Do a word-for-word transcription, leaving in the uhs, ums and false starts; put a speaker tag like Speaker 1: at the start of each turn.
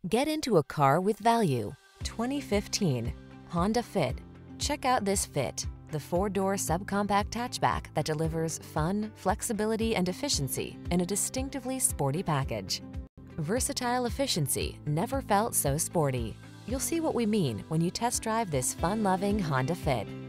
Speaker 1: Get into a car with value. twenty fifteen Honda Fit. Check out this Fit, the four-door subcompact hatchback that delivers fun, flexibility, and efficiency in a distinctively sporty package. Versatile efficiency never felt so sporty. You'll see what we mean when you test drive this fun-loving Honda Fit.